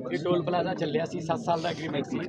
ये toll plaza ਚੱਲਿਆ ਸੀ 7 ਸਾਲ ਦਾ ਐਗਰੀਮੈਂਟ ਸੀ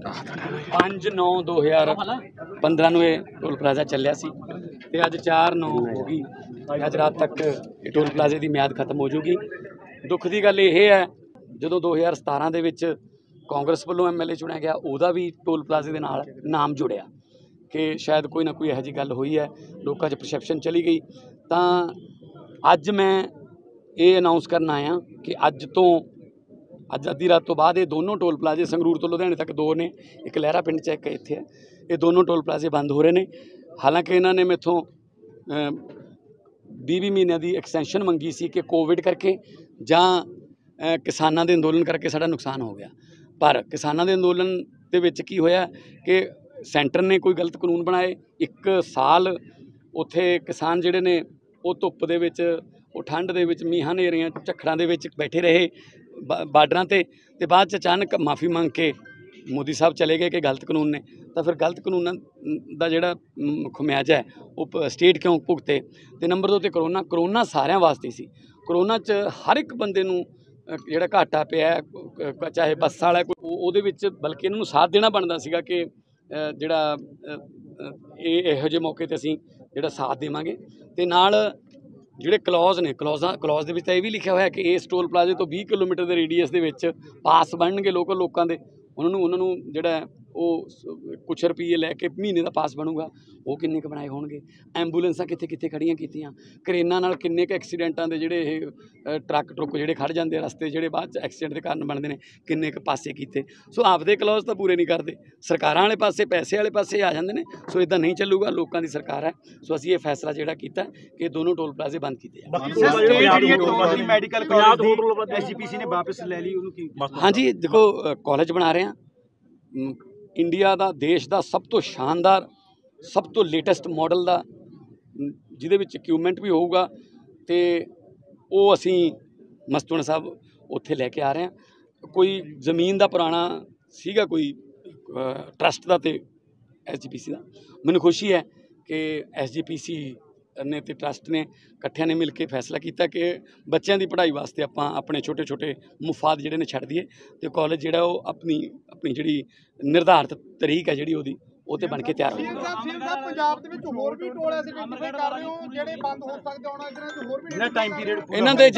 5/9/2015 ਨੂੰ ਇਹ ਟੋਲ ਪਲਾਜ਼ਾ ਚੱਲਿਆ ਸੀ ਤੇ ਅੱਜ 4/9 ਹੋ ਗਈ। ਅੱਜ ਰਾਤ ਤੱਕ ਇਹ ਟੋਲ ਪਲਾਜ਼ੇ ਦੀ ਮਿਆਦ ਖਤਮ ਹੋ ਜੂਗੀ। ਦੁੱਖ ਦੀ ਗੱਲ ਇਹ ਹੈ ਜਦੋਂ 2017 ਦੇ ਵਿੱਚ ਕਾਂਗਰਸ ਵੱਲੋਂ MLA ਚੁਣਿਆ ਗਿਆ ਉਹਦਾ ਵੀ ਟੋਲ ਪਲਾਜ਼ੇ ਦੇ ਨਾਲ ਨਾਮ ਜੁੜਿਆ ਕਿ ਸ਼ਾਇਦ ਕੋਈ ਨਾ ਕੋਈ ਇਹੋ ਜਿਹੀ ਗੱਲ ਹੋਈ ਹੈ, ਲੋਕਾਂ 'ਚ ਪਰਸੈਪਸ਼ਨ ਚਲੀ ਗਈ। ਤਾਂ ਅੱਜ ਮੈਂ ਇਹ ਅਨਾਉਂਸ ਕਰਨ ਆਇਆ ਕਿ ਅੱਜ ਅੱਧੀ ਰਾਤ ਤੋਂ ਬਾਅਦ ਇਹ ਦੋਨੋਂ ਟੋਲ ਪਲਾਜ਼ੇ ਸੰਗਰੂਰ ਤੋਂ ਲੁਧਿਆਣੇ ਤੱਕ ਦੋ ਨੇ, ਇੱਕ ਲਹਿਰਾ ਪਿੰਡ 'ਚ ਇੱਕ ਇੱਥੇ ਹੈ, ਇਹ ਦੋਨੋਂ ਟੋਲ ਪਲਾਜ਼ੇ ਬੰਦ ਹੋ ਰਹੇ ਨੇ। ਹਾਲਾਂਕਿ ਇਹਨਾਂ ਨੇ ਮੈਥੋਂ 20 ਮਹੀਨਿਆਂ ਦੀ ਐਕਸਟੈਂਸ਼ਨ ਮੰਗੀ ਸੀ ਕਿ ਕੋਵਿਡ ਕਰਕੇ ਜਾਂ ਕਿਸਾਨਾਂ ਦੇ ਅੰਦੋਲਨ ਕਰਕੇ ਸਾਡਾ ਨੁਕਸਾਨ ਹੋ ਗਿਆ। ਪਰ ਕਿਸਾਨਾਂ ਦੇ ਅੰਦੋਲਨ ਦੇ ਵਿੱਚ ਕੀ ਹੋਇਆ ਕਿ ਸੈਂਟਰ ਨੇ ਕੋਈ ਗਲਤ ਕਾਨੂੰਨ ਬਣਾਏ। 1 ਸਾਲ ਉੱਥੇ ਕਿਸਾਨ ਜਿਹੜੇ ਨੇ ਉਹ ਧੁੱਪ ਦੇ ਵਿੱਚ, ਉਹ ਠੰਡ ਦੇ ਵਿੱਚ, ਮੀਂਹਾਂ ਹਨੇਰੀਆਂ ਝੱਖੜਾਂ ਦੇ ਵਿੱਚ ਬੈਠੇ ਰਹੇ ਬਾਰਡਰਾਂ ਤੇ ਬਾਅਦ 'ਚ ਅਚਾਨਕ ਮਾਫੀ ਮੰਗ ਕੇ ਮੋਦੀ ਸਾਹਿਬ ਚਲੇ ਗਏ ਕਿ ਗਲਤ ਕਾਨੂੰਨ ਨੇ। ਤਾਂ ਫਿਰ ਗਲਤ ਕਾਨੂੰਨਾਂ ਦਾ ਜਿਹੜਾ ਖਮਿਆਜਾ ਹੈ ਉਹ ਸਟੇਟ ਕਿਉਂ ਭੁਗਤੇ। ਤੇ ਨੰਬਰ 2 ਤੇ ਕਰੋਨਾ ਸਾਰਿਆਂ ਵਾਸਤੇ ਸੀ। ਕਰੋਨਾ 'ਚ ਹਰ ਇੱਕ ਬੰਦੇ ਨੂੰ ਜਿਹੜਾ ਘਾਟਾ ਪਿਆ, ਚਾਹੇ ਬੱਸ ਵਾਲਾ ਉਹਦੇ ਵਿੱਚ, ਬਲਕਿ ਇਹਨਾਂ ਨੂੰ ਸਾਥ ਦੇਣਾ ਬਣਦਾ ਸੀਗਾ ਕਿ ਜਿਹੜਾ ਇਹੋ ਜਿਹੇ ਮੌਕੇ 'ਤੇ ਅਸੀਂ ਜਿਹੜਾ ਸਾਥ ਦੇਵਾਂਗੇ। ਤੇ ਨਾਲ ਜਿਹੜੇ ਕਲੌਜ਼ ਨੇ, ਕਲੌਜ਼ ਦੇ ਵਿੱਚ ਤਾਂ ਇਹ ਵੀ ਲਿਖਿਆ ਹੋਇਆ ਕਿ ਇਸ ਟੋਲ ਪਲਾਜ਼ੇ ਤੋਂ 20 ਕਿਲੋਮੀਟਰ ਦੇ ਰੇਡੀਅਸ ਦੇ ਵਿੱਚ ਪਾਸ ਬਣਨਗੇ ਲੋਕਾਂ ਦੇ। ਉਹਨਾਂ ਨੂੰ ਜਿਹੜਾ ਉਹ ਕੁਛ ਰੁਪਈਏ ਲੈ ਕੇ ਮਹੀਨੇ ਦਾ ਪਾਸ ਬਣੂਗਾ। ਉਹ ਕਿੰਨੇ ਕੁ ਬਣਾਏ ਹੋਣਗੇ। ਐਂਬੂਲੈਂਸਾਂ ਕਿੱਥੇ ਖੜੀਆਂ ਕੀਤੀਆਂ, ਕਰੇਨਾਂ ਨਾਲ ਕਿੰਨੇ ਕੁ ਐਕਸੀਡੈਂਟਾਂ ਦੇ ਜਿਹੜੇ ਇਹ ਟਰੱਕ ਜਿਹੜੇ ਖੜ੍ਹ ਜਾਂਦੇ ਰਸਤੇ, ਜਿਹੜੇ ਬਾਅਦ 'ਚ ਐਕਸੀਡੈਂਟ ਦੇ ਕਾਰਨ ਬਣਦੇ ਨੇ, ਕਿੰਨੇ ਕੁ ਪਾਸੇ ਕੀਤੇ। ਸੋ ਆਪਦੇ ਕਲੌਜ਼ ਤਾਂ ਪੂਰੇ ਨਹੀਂ ਕਰਦੇ, ਸਰਕਾਰਾਂ ਵਾਲੇ ਪਾਸੇ, ਪੈਸੇ ਵਾਲੇ ਪਾਸੇ ਆ ਜਾਂਦੇ ਨੇ। ਸੋ ਇੱਦਾਂ ਨਹੀਂ ਚੱਲੂਗਾ, ਲੋਕਾਂ ਦੀ ਸਰਕਾਰ ਹੈ। ਸੋ ਅਸੀਂ ਇਹ ਫੈਸਲਾ ਜਿਹੜਾ ਕੀਤਾ ਕਿ ਦੋਨੋਂ ਟੋਲ ਪਲਾਜ਼ੇ ਬੰਦ ਕੀਤੇ ਜਾਣ। SGPC ਨੇ ਵਾਪਸ ਲੈ ਲਈ ਉਹਨੂੰ ਕੀ? ਹਾਂਜੀ, ਦੇਖੋ ਕਾਲਜ ਬਣਾ ਰਹੇ ਹਾਂ, ਇੰਡੀਆ ਦਾ, ਦੇਸ਼ ਦਾ ਸਭ ਤੋਂ ਸ਼ਾਨਦਾਰ, ਸਭ ਤੋਂ ਲੇਟੈਸਟ ਮਾਡਲ ਦਾ, ਜਿਹਦੇ ਵਿੱਚ ਇਕਵਿਪਮੈਂਟ ਵੀ ਹੋਊਗਾ। ਤੇ ਉਹ ਅਸੀਂ ਮਸਤੂਆਣਾ ਸਾਹਿਬ ਉੱਥੇ ਲੈ ਕੇ ਆ ਰਹੇ ਹਾਂ। ਕੋਈ ਜ਼ਮੀਨ ਦਾ ਪੁਰਾਣਾ ਸੀਗਾ, ਕੋਈ ਟਰਸਟ ਦਾ ਤੇ SGPC ਦਾ। ਮੈਨੂੰ ਖੁਸ਼ੀ ਹੈ ਕਿ SGPC ਨੇ ਤੇ ਟਰਸਟ ਨੇ ਇਕੱਠਿਆਂ ਨੇ ਮਿਲ ਕੇ ਫੈਸਲਾ ਕੀਤਾ ਕਿ ਬੱਚਿਆਂ ਦੀ ਪੜ੍ਹਾਈ ਵਾਸਤੇ ਆਪਾਂ ਆਪਣੇ ਛੋਟੇ ਮੁਫਾਦ ਜਿਹੜੇ ਨੇ ਛੱਡ ਦਈਏ ਤੇ ਕਾਲਜ ਜਿਹੜਾ ਉਹ ਆਪਣੀ ਜਿਹੜੀ ਨਿਰਧਾਰਿਤ ਤਰੀਕ ਹੈ ਜਿਹੜੀ ਉਹਦੀ ਉਹ 'ਤੇ ਬਣ ਕੇ ਤਿਆਰ ਹੋ ਜਾਊਗਾ। ਪੰਜਾਬ ਦੇ ਵਿੱਚ ਹੋਰ ਵੀ ਟੋਲ ਐਸੇ ਆਈਡੈਂਟੀਫਾਈ ਕਰ ਰਹੇ ਹੋ ਜਿਹੜੇ ਬੰਦ ਹੋ ਸਕਦੇ ਆਉਣਾ ਇਹਨਾਂ ਦੇ ਹੋਰ ਵੀ ਕਿੰਨਾ ਟਾਈਮ ਪੀਰੀਅਡ ਇਹਨਾਂ ਦੇ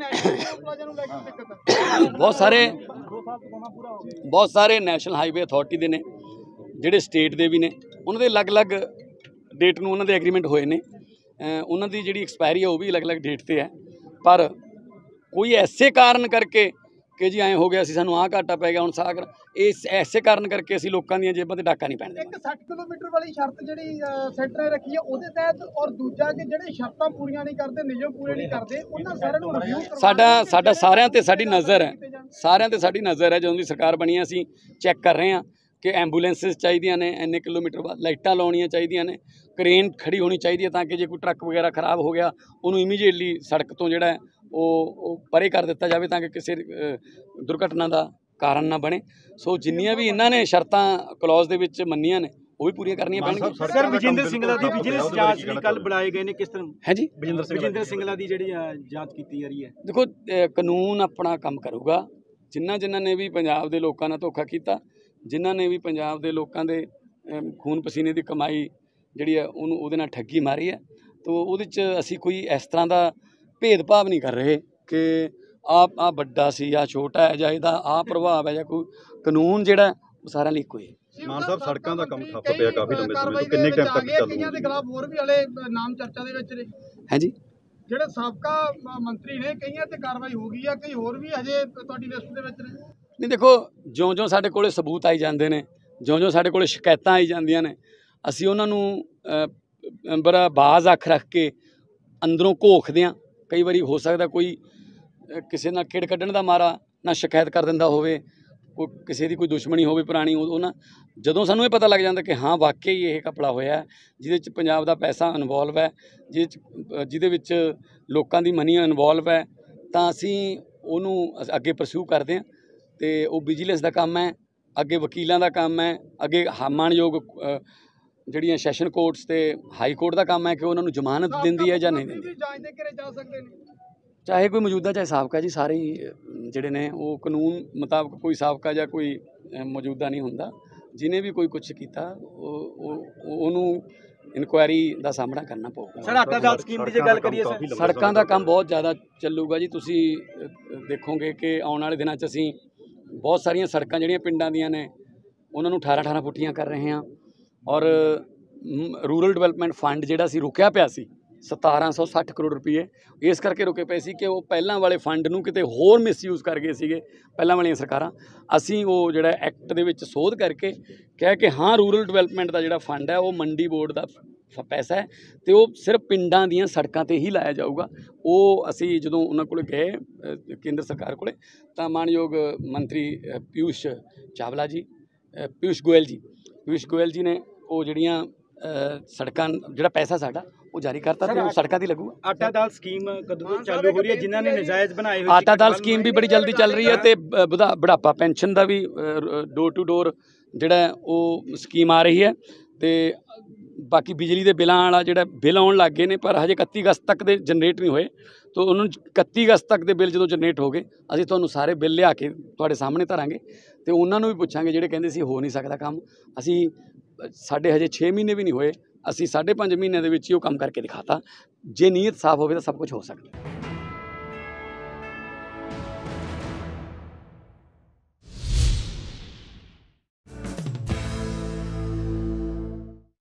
ਬਹੁਤ ਸਾਰੇ ਨੈਸ਼ਨਲ ਹਾਈਵੇ ਅਥਾਰਟੀ ਦੇ ਨੇ, ਜਿਹੜੇ ਸਟੇਟ ਦੇ ਵੀ ਨੇ, ਉਹਨਾਂ ਦੇ ਅਲੱਗ-ਅਲੱਗ ਡੇਟ ਨੂੰ ਉਹਨਾਂ ਦੇ ਐਗਰੀਮੈਂਟ ਹੋਏ ਨੇ। ਉਹਨਾਂ ਦੀ ਜਿਹੜੀ ਐਕਸਪਾਇਰੀ ਹੈ ਉਹ ਵੀ ਅਲੱਗ-ਅਲੱਗ ਡੇਟ 'ਤੇ ਹੈ। ਪਰ ਕੋਈ ਐਸੇ ਕਾਰਨ ਕਰਕੇ ਕਿ ਜੀ ਐਂ ਹੋ ਗਿਆ ਸੀ, ਸਾਨੂੰ ਆਹ ਘਾਟਾ ਪੈ ਗਿਆ, ਹੁਣ ਇਸ ਐਸੇ ਕਾਰਨ ਕਰਕੇ ਅਸੀਂ ਲੋਕਾਂ ਦੀਆਂ ਜੇਬਾਂ 'ਤੇ ਡਾਕਾ ਨਹੀਂ ਪੈਣ ਦੇਣਾ। ਇੱਕ 60 ਕਿਲੋਮੀਟਰ ਵਾਲੀ ਸ਼ਰਤ ਜਿਹੜੀ ਸੈਂਟਰ ਨੇ ਰੱਖੀ ਹੈ ਉਹਦੇ ਤਹਿਤ, ਔਰ ਦੂਜਾ ਕਿ ਜਿਹੜੇ ਸ਼ਰਤਾਂ ਪੂਰੀਆਂ ਨਹੀਂ ਕਰਦੇ, ਨਿਯਮ ਪੂਰੇ ਨਹੀਂ ਕਰਦੇ, ਉਹਨਾਂ ਸਾਰਿਆਂ ਨੂੰ ਰਿਵਿਊ ਸਾਡਾ ਸਾਰਿਆਂ 'ਤੇ ਸਾਡੀ ਨਜ਼ਰ ਹੈ, ਜਦੋਂ ਦੀ ਸਰਕਾਰ ਬਣੀ ਅਸੀਂ ਚੈੱਕ ਕਰ ਰਹੇ ਹਾਂ ਕਿ ਐਂਬੂਲੈਂਸਿਸ ਚਾਹੀਦੀਆਂ ਨੇ ਇੰਨੇ ਕਿਲੋਮੀਟਰ ਬਾਅਦ, ਲਾਈਟਾਂ ਲਾਉਣੀਆਂ ਚਾਹੀਦੀਆਂ ਨੇ, ਕਰੇਨ ਖੜੀ ਹੋਣੀ ਚਾਹੀਦੀ ਹੈ ਤਾਂ ਕਿ ਜੇ ਕੋਈ ਟਰੱਕ ਵਗੈਰਾ ਖਰਾਬ ਹੋ ਗਿਆ ਉਹਨੂੰ ਇਮੀਡੀਏਟਲੀ ਸੜਕ ਤੋਂ ਜਿਹੜਾ ਉਹ ਪਰੇ ਕਰ ਦਿੱਤਾ ਜਾਵੇ ਤਾਂ ਕਿ ਕਿਸੇ ਦੁਰਘਟਨਾ ਦਾ ਕਾਰਨ ਨਾ ਬਣੇ। ਸੋ ਜਿੰਨੀਆਂ ਵੀ ਇਹਨਾਂ ਨੇ ਸ਼ਰਤਾਂ ਕਲੌਜ਼ ਦੇ ਵਿੱਚ ਮੰਨੀਆਂ ਨੇ ਉਹ ਵੀ ਪੂਰੀਆਂ ਕਰਨੀਆਂ ਪੈਣਗੀਆਂ। ਸਰ, ਵਿਜੇਂਦਰ ਸਿੰਗਲਾ ਦੀ ਵਿਜੀਲੈਂਸ ਜਾਂਚ ਲਈ ਕੱਲ ਬੁਲਾਏ ਗਏ ਨੇ, ਕਿਸ ਤਰ੍ਹਾਂ ਹੈ ਜੀ? ਵਿਜੇਂਦਰ ਸਿੰਗਲਾ ਦੀ ਜਿਹੜੀ ਜਾਂਚ ਕੀਤੀ ਜਾ ਰਹੀ ਹੈ। ਦੇਖੋ, ਕਾਨੂੰਨ ਆਪਣਾ ਕੰਮ ਕਰੂਗਾ। ਜਿਨ੍ਹਾਂ ਨੇ ਵੀ ਪੰਜਾਬ ਦੇ ਲੋਕਾਂ ਨਾਲ ਧੋਖਾ ਕੀਤਾ, ਜਿਨ੍ਹਾਂ ਨੇ ਵੀ ਪੰਜਾਬ ਦੇ ਲੋਕਾਂ ਦੇ ਖੂਨ ਪਸੀਨੇ ਦੀ ਕਮਾਈ ਜਿਹੜੀ ਹੈ ਉਹਦੇ ਨਾਲ ਠੱਗੀ ਮਾਰੀ ਹੈ, ਤਾਂ ਉਹਦੇ 'ਚ ਅਸੀਂ ਕੋਈ ਇਸ ਤਰ੍ਹਾਂ ਦਾ ਭੇਦਭਾਵ ਨਹੀਂ ਕਰ ਰਹੇ ਕਿ ਆਹ ਵੱਡਾ ਸੀ ਜਾਂ ਛੋਟਾ ਹੈ ਜਾਂ ਇਹਦਾ ਆਹ ਪ੍ਰਭਾਵ ਹੈ ਜਾਂ ਕੋਈ। ਕਾਨੂੰਨ ਜਿਹੜਾ ਉਹ ਸਾਰਿਆਂ ਲਈ ਇੱਕੋ ਹੀ ਹੈ। ਮਾਨ ਸਾਹਿਬ, ਸੜਕਾਂ ਦਾ ਕੰਮ ਠੱਪ ਪਿਆ ਕਾਫੀ ਲੰਬੇ ਸਮੇਂ ਤੋਂ, ਕਿੰਨੇ ਟਾਈਮ ਤੱਕ ਚੱਲੂਗਾ? ਕਈਆਂ ਦੇ ਖਿਲਾਫ ਹੋਰ ਵੀ ਵਾਲੇ ਨਾਮ ਚਰਚਾ ਦੇ ਵਿੱਚ ਨੇ। ਹੈ ਜੀ, ਜਿਹੜੇ ਸਾਬਕਾ ਮੰਤਰੀ ਨੇ, ਕਈਆਂ ਤੇ ਕਾਰਵਾਈ ਹੋ ਗਈ ਆ, ਕਈ ਹੋਰ ਵੀ ਹਜੇ ਤੁਹਾਡੀ ਲਿਸਟ ਦੇ ਵਿੱਚ ਨੇ। ਨਹੀਂ, ਦੇਖੋ, ਜਿਉਂ ਸਾਡੇ ਕੋਲੇ ਸਬੂਤ ਆਈ ਜਾਂਦੇ ਨੇ, ਜਿਉਂ ਸਾਡੇ ਕੋਲੇ ਸ਼ਿਕਾਇਤਾਂ ਆਈ ਜਾਂਦੀਆਂ ਨੇ, ਅਸੀਂ ਉਹਨਾਂ ਨੂੰ ਬੜਾ ਬਾਜ਼ ਅੱਖ ਰੱਖ ਕੇ ਅੰਦਰੋਂ ਘੋਖਦੇ ਹਾਂ। ਕਈ ਵਾਰੀ ਹੋ ਸਕਦਾ ਕੋਈ ਕਿਸੇ ਨਾਲ ਖੇਡ ਕੱਢਣ ਦਾ ਮਾਰਾ ਨਾ ਸ਼ਿਕਾਇਤ ਕਰ ਦਿੰਦਾ ਹੋਵੇ, ਕੋਈ ਕਿਸੇ ਦੀ ਕੋਈ ਦੁਸ਼ਮਣੀ ਹੋਵੇ ਪੁਰਾਣੀ, ਉਹਨਾਂ ਜਦੋਂ ਸਾਨੂੰ ਇਹ ਪਤਾ ਲੱਗ ਜਾਂਦਾ ਕਿ ਹਾਂ ਵਾਕਈ ਇਹ ਘਪਲਾ ਹੋਇਆ, ਜਿਹਦੇ 'ਚ ਪੰਜਾਬ ਦਾ ਪੈਸਾ ਇਨਵੋਲਵ ਹੈ, ਜਿਹਦੇ ਵਿੱਚ ਲੋਕਾਂ ਦੀ ਮਨੀ ਇਨਵੋਲਵ ਹੈ, ਤਾਂ ਅਸੀਂ ਉਹਨੂੰ ਅੱਗੇ ਪਰਸਿਊ ਕਰਦੇ ਹਾਂ। ਤੇ ਉਹ ਵਿਜੀਲੈਂਸ ਦਾ ਕੰਮ ਹੈ, ਅੱਗੇ ਵਕੀਲਾਂ ਦਾ ਕੰਮ ਹੈ, ਅੱਗੇ ਮਾਣਯੋਗ ਜਿਹੜੀਆਂ ਸੈਸ਼ਨ ਕੋਰਟਸ ਤੇ ਹਾਈ ਕੋਰਟ ਦਾ ਕੰਮ ਹੈ ਕਿ ਉਹਨਾਂ ਨੂੰ ਜ਼ਮਾਨਤ ਦਿੰਦੀ ਹੈ ਜਾਂ ਨਹੀਂ ਦਿੰਦੀ। ਚਾਹੇ ਕੋਈ ਮੌਜੂਦਾ ਚਾਹੇ ਸਾਬਕਾ ਜੀ, ਸਾਰੇ ਹੀ ਜਿਹੜੇ ਨੇ ਉਹ ਕਾਨੂੰਨ ਮੁਤਾਬਕ ਕੋਈ ਸਾਬਕਾ ਜਾਂ ਕੋਈ ਮੌਜੂਦਾ ਨਹੀਂ ਹੁੰਦਾ। ਜਿਹਨੇ ਵੀ ਕੋਈ ਕੁਛ ਕੀਤਾ ਉਹਨੂੰ ਇਨਕੁਆਇਰੀ ਦਾ ਸਾਹਮਣਾ ਕਰਨਾ ਪਊਗਾ। ਸਰ ਆਟਾ ਦਾਲ ਸਕੀਮ ਦੀ ਜੇ ਗੱਲ ਕਰੀਏ ਸਰ, ਸੜਕਾਂ ਦਾ ਕੰਮ ਬਹੁਤ ਜ਼ਿਆਦਾ ਚੱਲੂਗਾ ਜੀ। ਤੁਸੀਂ ਦੇਖੋਗੇ ਕਿ ਆਉਣ ਵਾਲੇ ਦਿਨਾਂ 'ਚ ਅਸੀਂ ਬਹੁਤ ਸਾਰੀਆਂ ਸੜਕਾਂ ਜਿਹੜੀਆਂ ਪਿੰਡਾਂ ਦੀਆਂ ਨੇ ਉਹਨਾਂ ਨੂੰ 18 ਫੁੱਟੀਆਂ ਕਰ ਰਹੇ ਹਾਂ। ਔਰ ਰੂਰਲ ਡਿਵੈਲਪਮੈਂਟ ਫੰਡ ਜਿਹੜਾ ਸੀ ਰੁਕਿਆ ਪਿਆ ਸੀ 1760 ਕਰੋੜ ਰੁਪਏ, ਇਸ ਕਰਕੇ ਰੁਕੇ ਪਏ ਸੀ ਕਿ ਉਹ ਪਹਿਲਾਂ ਵਾਲੇ ਫੰਡ ਨੂੰ ਕਿਤੇ ਹੋਰ ਮਿਸਯੂਜ਼ ਕਰ ਗਏ ਸੀਗੇ ਪਹਿਲਾਂ ਵਾਲੀਆਂ ਸਰਕਾਰਾਂ। ਅਸੀਂ ਉਹ ਜਿਹੜਾ ਐਕਟ ਦੇ ਵਿੱਚ ਸੋਧ ਕਰਕੇ ਕਹਿ ਕੇ ਹਾਂ ਰੂਰਲ ਡਿਵੈਲਪਮੈਂਟ ਦਾ ਜਿਹੜਾ ਫੰਡ ਹੈ ਉਹ ਮੰਡੀ ਬੋਰਡ ਦਾ ਪੈਸਾ ਹੈ ਤੇ ਉਹ ਸਿਰਫ ਪਿੰਡਾਂ ਦੀਆਂ ਸੜਕਾਂ ਤੇ ਹੀ ਲਾਇਆ ਜਾਊਗਾ। ਉਹ ਅਸੀਂ ਜਦੋਂ ਉਹਨਾਂ ਕੋਲ ਗਏ ਕੇਂਦਰ ਸਰਕਾਰ ਕੋਲੇ ਤਾਂ ਮਾਨਯੋਗ ਮੰਤਰੀ ਪਿਊਸ਼ ਗੋਇਲ ਜੀ ਨੇ ਉਹ ਜਿਹੜੀਆਂ ਸੜਕਾਂ ਜਿਹੜਾ ਪੈਸਾ ਸਾਡਾ ਉਹ ਜਾਰੀ ਕਰਤਾ ਤੇ ਉਹ ਸੜਕਾਂ ਦੀ ਲੱਗੂਗਾ। ਆਟਾ ਦਾਲ ਸਕੀਮ ਕਦੋਂ ਤੋਂ ਚਾਲੂ ਹੋ ਰਹੀ ਹੈ? ਜਿਨ੍ਹਾਂ ਨੇ ਨਜਾਇਜ਼ ਬਣਾਏ ਹੋਏ ਆਟਾ ਦਾਲ ਸਕੀਮ ਵੀ ਬੜੀ ਜਲਦੀ ਚੱਲ ਰਹੀ ਹੈ ਤੇ ਬੁਢਾਪਾ pension the we door to door ਜਿਹੜਾ ਉਹ ਸਕੀਮ ਆ ਰਹੀ ਹੈ। ਤੇ ਬਾਕੀ ਬਿਜਲੀ ਦੇ ਬਿੱਲਾਂ ਵਾਲਾ ਜਿਹੜਾ ਬਿੱਲ ਆਉਣ ਲੱਗ ਗਏ ਨੇ ਪਰ ਹਜੇ 31 ਅਗਸਤ ਤੱਕ ਦੇ ਜਨਰੇਟ ਨਹੀਂ ਹੋਏ। ਤਾਂ ਉਹਨਾਂ ਨੂੰ 31 ਅਗਸਤ ਤੱਕ ਦੇ ਬਿੱਲ ਜਦੋਂ ਜਨਰੇਟ ਹੋ ਗਏ ਅਸੀਂ ਤੁਹਾਨੂੰ ਸਾਰੇ ਬਿੱਲ ਲਿਆ ਕੇ ਤੁਹਾਡੇ ਸਾਹਮਣੇ ਧਰਾਂਗੇ ਤੇ ਉਹਨਾਂ ਨੂੰ ਵੀ ਪੁੱਛਾਂਗੇ ਜਿਹੜੇ ਕਹਿੰਦੇ ਸੀ ਹੋ ਨਹੀਂ ਸਕਦਾ ਕੰਮ। ਅਸੀਂ ਸਾਡੇ ਹਜੇ 6 ਮਹੀਨੇ ਵੀ ਨਹੀਂ ਹੋਏ, ਅਸੀਂ 5.5 ਮਹੀਨਿਆਂ ਦੇ ਵਿੱਚ ਹੀ ਉਹ ਕੰਮ ਕਰਕੇ ਦਿਖਾਤਾ। ਜੇ ਨੀਅਤ ਸਾਫ਼ ਹੋਵੇ ਤਾਂ ਸਭ ਕੁਝ ਹੋ ਸਕਦਾ।